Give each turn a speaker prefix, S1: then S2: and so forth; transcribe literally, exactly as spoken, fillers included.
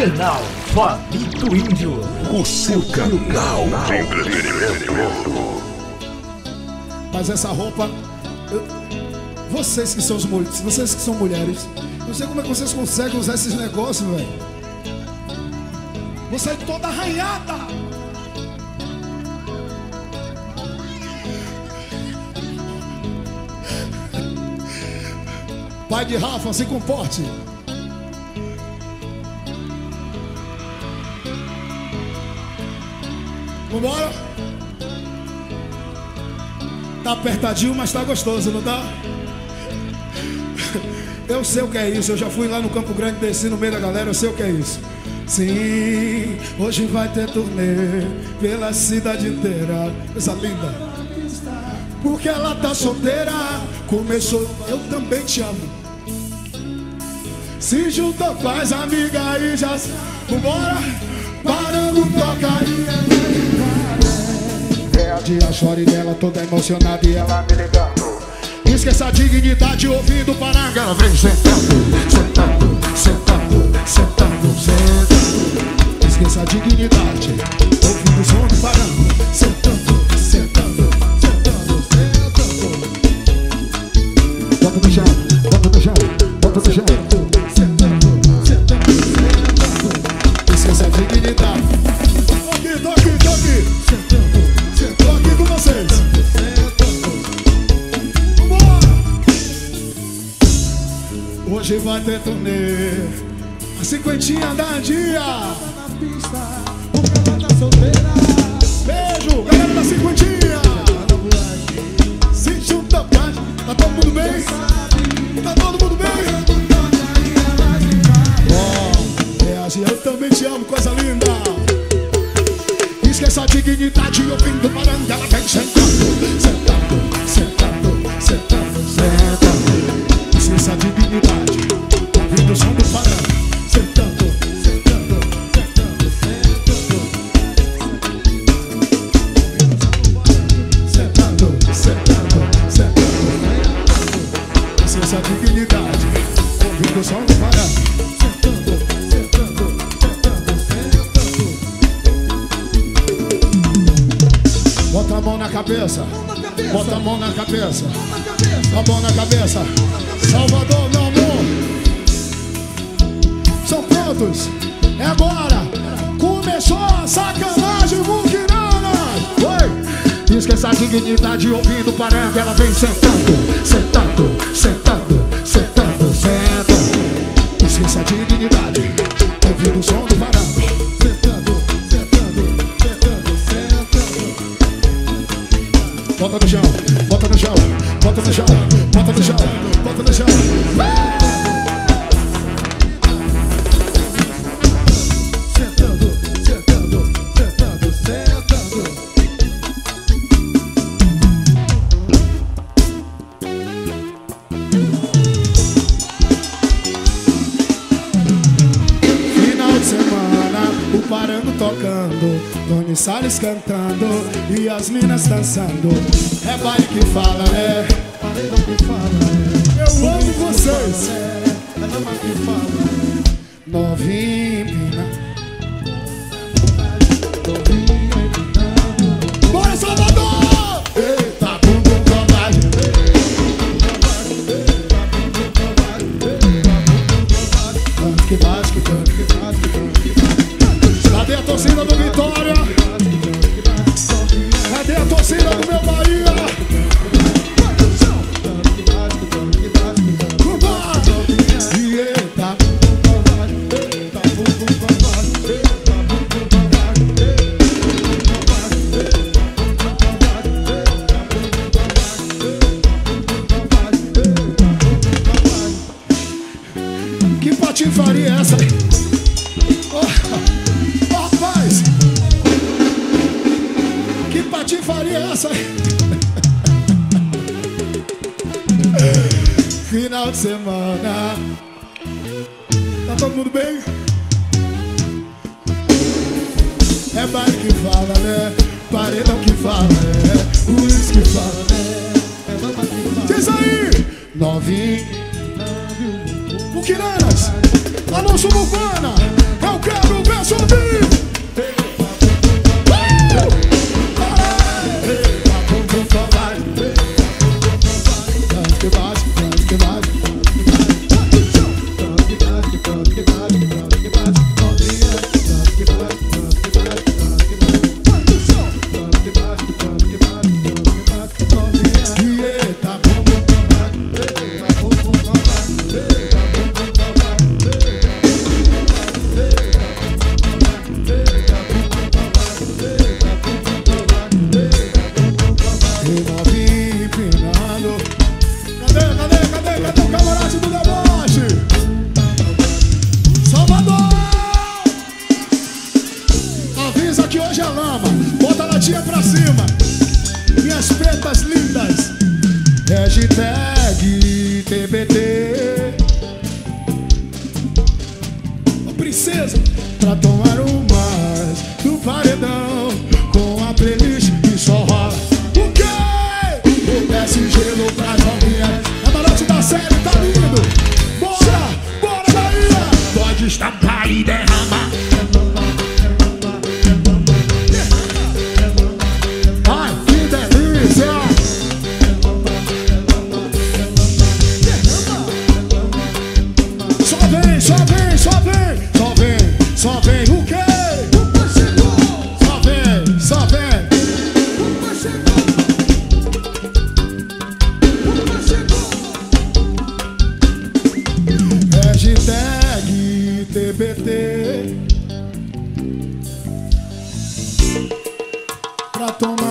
S1: Canal Fabito Índio,
S2: o seu canal de entretenimento.
S3: Mas essa roupa, eu, vocês que são os mulheres, vocês que são mulheres, não sei como é que vocês conseguem usar esses negócios, velho. Vou sair toda arranhada. Pai de Rafa, se comporte. Vambora? Tá apertadinho, mas tá gostoso, não tá? Eu sei o que é isso. Eu já fui lá no Campo Grande, desci no meio da galera. Eu sei o que é isso. Sim, hoje vai ter turnê pela cidade inteira. Essa linda. Porque ela tá solteira. Começou, eu também te amo. Se junta, faz amiga e já. Vambora? Parando, toca e é a dia, chore dela, toda emocionada e ela me ligando. Esqueça a dignidade, ouvindo paranga. Ela vem sentando, sentando, sentando, sentando, sentando. Esqueça a dignidade, ouvindo o som do paranga. Sentando, sentando, sentando, sentando. Bota no chão, bota no chão, bota no chão. Sentando, sentando, sentando. Esqueça a dignidade. Tô aqui, tô aqui, tô aqui. Sentando. Tô aqui com vocês. Vambora! Hoje vai ter turnê. A cinquentinha da Andia. Beijo, galera da cinquentinha. Se junta, tá todo mundo bem? Tá todo mundo bem? Ó, é assim, eu também te amo, coisa linda. Esqueça a dignidade, ouvindo paranga. Ela vem sentando, sentando, sentando, sentando, sentando. Esqueça a dignidade, ouvindo o som do paranga. Sentando, sentando, sentando, sentando. Sentando, sentando, sentando. Esqueça a dignidade, ouvindo o som do paranga. Bota a mão na cabeça, bota a mão na cabeça, a mão na cabeça. Salvador, meu amor. São prontos? É agora. Começou a sacanagem, muquirana. Oi! Esqueça a dignidade, ouvindo paranga. Ela vem sentando, sentando, sentando, sentando, sentando. Esqueça a dignidade, ouvindo o som do paranga. Bota no chão, bota no chão, bota no chão, bota no chão, bota no chão. Sentando, sentando, sentando, sentando. Final de semana, o parando tocando, Doni Salles cantando e as minas dançando. É baile que fala, né? Paredão que fala, né? Eu amo vocês. É dama que fala. Novinha empina. Novinha empinando. Bora, Salvador! Eita, bumbum covarde. Tanto que bate, tanto que bate, tanto que bate. Cadê a torcida do Vitória? Cadê a torcida do meu Bahia? Eita. Que patifaria é essa? Oh, rapaz! Que patifaria é essa? Final de semana. Tá todo mundo bem? É baile que fala, né? Paredão que fala, né? Luiz que fala, né? É dama que fala. Diz aí! Novinho. Muquiranas. Alô, Suburbana. eu quero ver subir. Hashtag T B T. Ô princesa, pra tomar um mais do paredão, com a playlist que só rola o quê? Eu peço gelo pras novinhas. É uma noite da série, tá lindo. Bora, bora Bahia. Pode estampar e derramar. Ai, que delícia. Só vem, só vem, só vem, só vem, só vem o quê? Só vem, só vem. Hashtag T B T. Pra tomar